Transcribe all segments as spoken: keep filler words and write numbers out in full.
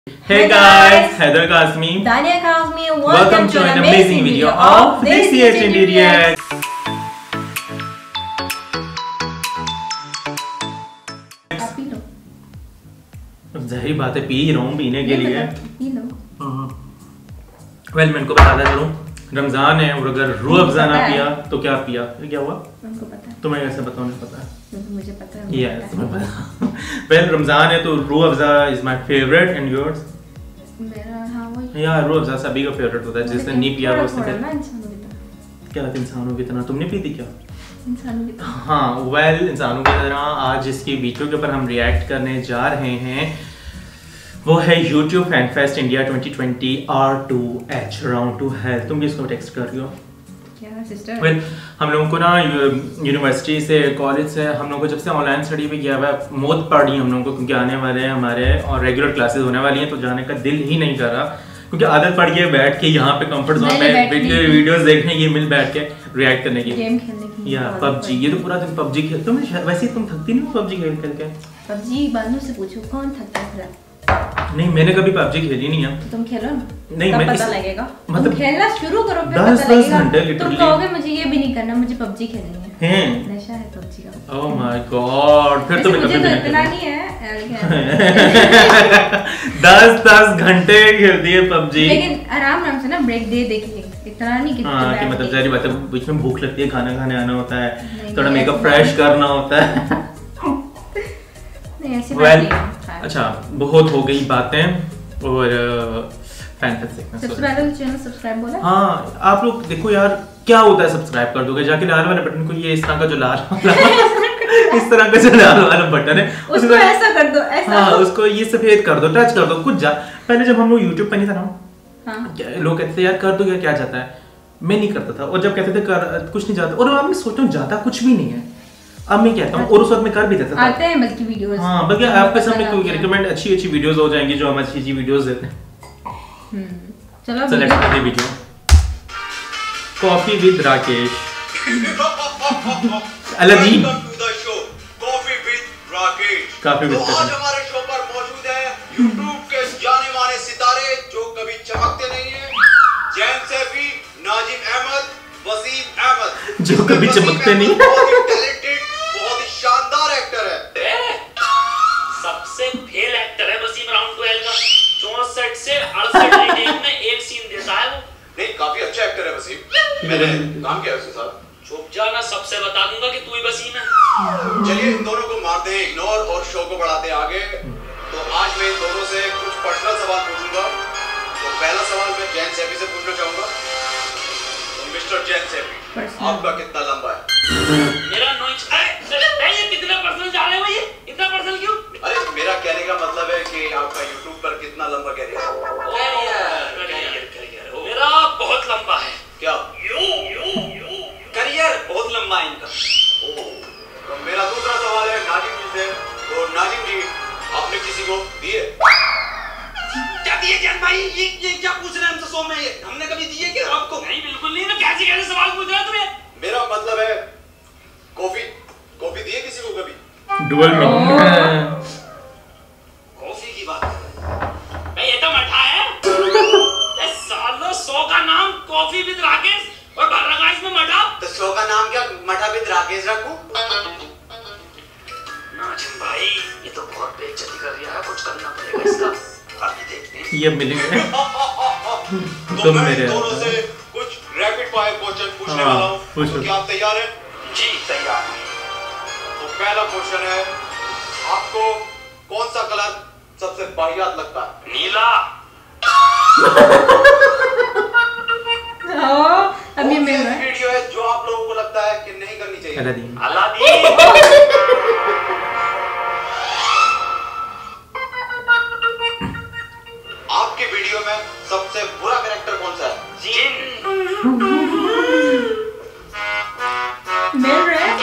Hey guys, Heather Kazmi, Dania Kazmi, welcome, welcome to an amazing video of Desi H N D Reacts. पी लो। अब जाहिर बात है पी रहा हूँ पीने के लिए। P low. वेल मैं इनको बताता चलूँ, रमजान है और अगर रूह अफ़ज़ा ना पिया तो क्या पिया? क्या हुआ? उनको पता है। तुम्हें कैसे पता? उन्हें पता है? तो मुझे पता है। यस तुम्हें पता। वेल रमजान है तो Rooh Afza is my favourite and yours? मेरा हाँ वही। यार रूह अफ़ज़ा सभी का फेवरेट होता है, जिसने नहीं पिया वो उसने ना इंसानों की तरह। क्या इंसानों की तरह तुमने पी थी क्या? इंसानों की तरह। हाँ वेल इंसानों की तरह आज जिसकी वीडियो के ऊपर हम रिएक्ट करने जा रहे हैं वो है YouTube fan fest India twenty twenty R two H round two है। तुम किसको टेक्स्ट कर रही हो? क्या सिस्टर? वेल हम लोगों को ना यूनिवर्सिटी से कॉलेज से हम लोगों को जब से ऑनलाइन स्टडी पे किया हुआ है मौत पड़ रही है हम लोगों को, क्योंकि आने वाले हैं हमारे और रेगुलर क्लासेस होने वाली हैं तो जाने का दिल ही नहीं कर रहा, क्योंकि आदत पड़ गई है बैठ के यहाँ पे कंफर्ट जोन में वीडियोस देखने की, मिल बैठ के रिएक्ट करने की, गेम खेलने की या पबजी। ये तो पूरा दिन पबजी खेल। तुम वैसे तुम थकती नहीं हो पबजी खेल खेल के? पबजी बानू से पूछो कौन थकता है? नहीं मैंने कभी पबजी खेली नहीं है। तो तुम खेलो ना, नहीं मैं पता लगेगा। मतलब तुम खेलना शुरू करो फिर दस पता दस घंटे लगेगा। तुम कहोगे मुझे ये भी नहीं करना, मुझे पबजी खेलनी है। हैं नशा है पबजी का। ओह माय गॉड, फिर तो मैं मुझे कभी तो नहीं इतना खेलूंगा। नहीं है। दस दस घंटे खेलती है पबजी, लेकिन आराम आराम से ना ब्रेक दे दे के, इतना नहीं कि हाँ कि मतलब सारी बातें बीच में भूख लगती है, खाना खाने आना होता है, थोड़ा मेकअप फ्रेश करना होता है। नहीं ऐसी well, बात नहीं। अच्छा बहुत हो गई बातें और फैन फेस्ट देखना। सबसे पहले तो चैनल सब्सक्राइब बोला। हाँ आप लोग देखो यार क्या होता है, सब्सक्राइब कर दोगे जाके लाल वाले बटन को, ये इस तरह का जो लाल इस तरह का जो लाल वाला बटन है उसको ऐसा कर दो, ऐसा हाँ उसको ये सफेद कर दो, टच कर दो कुछ जा। पहले जब हम लोग यूट्यूब पे नहीं था ना, हाँ। लोग कहते थे यार कर दो क्या जाता है, मैं नहीं करता था, और जब कहते थे कर कुछ नहीं जाता, और अब मैं सोचता हूँ जाता कुछ भी नहीं है, अब मैं कहता हूँ, और उस वक्त मैं कर भी देता था। आते हैं बल्कि वीडियोस। हाँ बल्कि आपके सामने कोई रिकमेंड अच्छी अच्छी वीडियोस हो जाएंगी जो हम अच्छी अच्छी वीडियोस देते हैं। चलो चलो लेट्स करते हैं video. Coffee with Rakesh. Aladdin coffee with Rakesh. काफी तो आज हमारे शो पर मौजूद है यूट्यूब के जाने माने सितारे जो कभी चमकते नहीं हैं, जैन सैफी, नाजिम अहमद, वसीम अहमद, जो कभी चमकते नहीं। बहुत ही टैलेंटेड, बहुत ही शानदार एक्टर है। सबसे फेल एक्टर है वसीम राउंड ट्वेल्व का। चौसठ से अड़सठ रीटेक में एक सीन देता है वो। नहीं काफी अच्छा एक्टर है वसीम, मैंने काम किया उसके साथ। चुप जाना, सबसे बता दूंगा कि तू ही वसीम है। चलिए इन दोनों को मारते हैं इग्नोर और शो को बढ़ाते हैं आगे। तो आज मैं इन दोनों से कुछ पर्सनल सवाल पूछूंगा। तो पहला सवाल मैं जैन सैफी से पूछना चाहूंगा। तो मिस्टर जैन सैफी, आपका कितना लंबा है? मेरा नौ इंच। अरे ये कितना पर्सनल जा रहे हो, ये इतना पर्सनल क्यों? अरे मेरा कहने का मतलब है कि आपका यूट्यूब पर कितना लंबा कैरियर है? करियर करियर करियर मेरा बहुत लंबा है। क्या? यू यू यू करियर बहुत लंबा है इनका। ओह, तो मेरा दूसरा सवाल है नाजिम जी से। तो नाजिम जी आपने किसी को दिए? क्या दिए जान भाई? ये ये क्या पूछ रहे हैं हमसे शो में? ये हमने कभी दिए क्या आपको? नहीं बिल्कुल नहीं। मैं कैसे कैसे सवाल पूछ रहा तुम्हें? मेरा मतलब है कॉफी कॉफी दिए किसी को कभी? डुअल मीनिंग है। कॉफी की बात कर रहे हैं। मैं ये तो मठा है। ये सालों शो का नाम कॉफी विद राकेश और भर रखा है इसमें मठा। तो शो का नाम क्या मठा विद राकेश रखूं? नाजिम भाई ये तो बहुत बेइज्जती कर रहा है, कुछ करना पड़ेगा इसका। अभी देखते हैं। ये मिलेंगे तो तुम मैं मेरे दोनों से कुछ रैपिड फायर क्वेश्चन पूछने हाँ, वाला हूं। पूछो। तो क्या आप तैयार हैं? जी तैयार। तो पहला क्वेश्चन है, आपको कौन सा कलर सबसे वाहियात लगता है? नीला। अब ये कौन सी मेरा ऐसी वीडियो है जो आप लोगों को लगता है कि नहीं करनी चाहिए? अलादीन। अलादीन। आपके वीडियो में सबसे बुरा कैरेक्टर कौन सा है? जिन। मिल रहा है।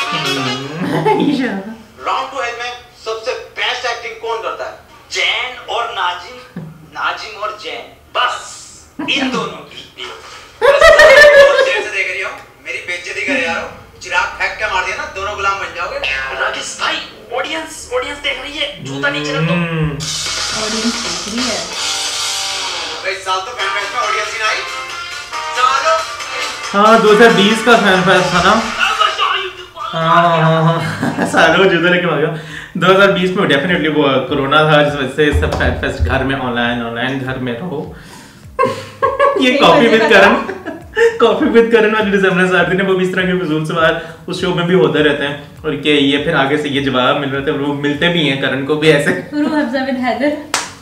राउंड टू एल में सबसे बेस्ट एक्टिंग कौन करता है? जैन और नाजिम, नाजिम और जैन, बस इन दोनों की। बहुत देर से देख रही हूँ, मेरी बेइज्जती कर यार। चिराग फेंक के मार दिया ना, दोनों गुलाम बन जाओगे। राकेश भाई ऑडियंस ऑडियंस देख रही है, जूता नीचे रख दो। ऑडियंस देख रही है। भाई साल तो फैन फेस्ट में ऑडियंस ही ना आई सालो। हाँ दो हज़ार बीस का फैन फेस्ट था ना। हाँ हाँ हाँ सालों जुदा लेके आ गया। दो हज़ार बीस में डेफिनेटली वो कोरोना था जिस वजह से सब फैन फेस्ट घर में ऑनलाइन ऑनलाइन घर में रहो। ये coffee with Karan coffee with Karan वाली डिसेंबर साथ ने वो भी इस तरह के फिजूल सवाल उस शो में भी होते रहते हैं और क्या ये फिर आगे से ये जवाब मिल रहे थे वो मिलते भी हैं करण को भी ऐसे। रूह अफ़ज़ा विद हैदर।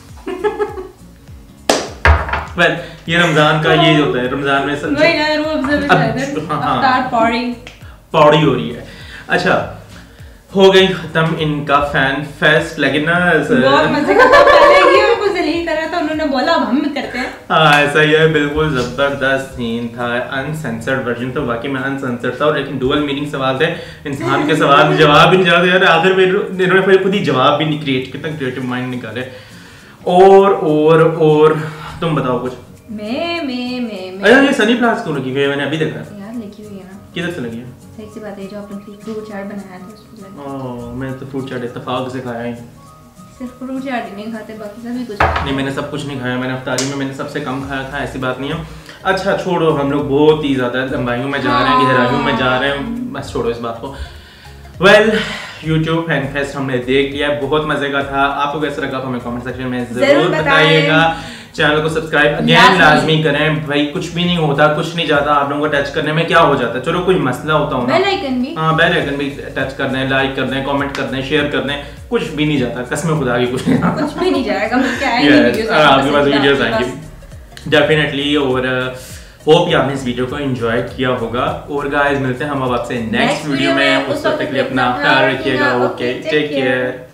वेल ये रमजान का ये होता है रमजान में सब वही ना रूह अफ़ज़ा विद हैदर अफ्तार पौड़ी पौड़ी हो रही है। अच्छा हो गई खत्म इनका फैन फेस्ट लेकिन ना बहुत मजे का था। पहले ही उनको जलील करा था उन्होंने बोला अब हम भी करते हैं। हाँ ऐसा ही है बिल्कुल जबरदस्त सीन था अनसेंसर्ड वर्जन तो वाकई में अनसेंसर्ड था और लेकिन डुअल मीनिंग सवाल थे इंसान के सवाल में जवाब ही नहीं जाते यार आखिर में इन्होंने फिर खुद ही जवाब भी नहीं क्रिएट कितना क्रिएटिव माइंड निकाले। और और और तुम बताओ कुछ। मैं मैं मैं अरे ये सनी प्लास क्यों लगी हुई है मैंने अभी देखा यार लिखी हुई है ना। किधर से लगी है? सही सी बात है जो आपने फ्रूट चाट बनाया था उस पे लगी। ओह मैं तो फ्रूट चाट इत्तेफाक से खाया ही सिर्फ फ्रूट चाट ही नहीं खाते बाकी सभी कुछ नहीं मैंने सब कुछ नहीं खाया मैंने अफ्तारी में मैंने सबसे कम खाया था ऐसी बात नहीं है। अच्छा छोड़ो हम लोग बहुत ही ज़्यादा लंबाइयों में जा रहे हैं गहराइयों में जा रहे हैं बस छोड़ो इस बात को। वेल यूट्यूब फैन फेस्ट हमने देख लिया बहुत मजे का था। आपको कैसा लगा हमें कमेंट सेक्शन में जरूर बताइएगा। चैनल को सब्सक्राइब अगेन लाजमी करें भाई कुछ भी नहीं होता कुछ नहीं जाता आप लोगों को टच करने में क्या हो जाता है चलो कोई मसला होता हो ना बेल आइकन भी हाँ बेल आइकन भी टच कर दें लाइक कर दें कमेंट कर दें शेयर कर दें कुछ भी नहीं जाता कसम खुदा की कुछ नहीं कुछ भी नहीं जाएगा क्या आएंगे वीडियोस आपके पास वीडियोस आएंगी डेफिनेटली। और होप कि आपने इस वीडियो को एंजॉय किया होगा और गाइस मिलते हैं हम अब आपसे नेक्स्ट वीडियो में उस वक्त के लिए अपना ख्याल रखिएगा। Okay take care.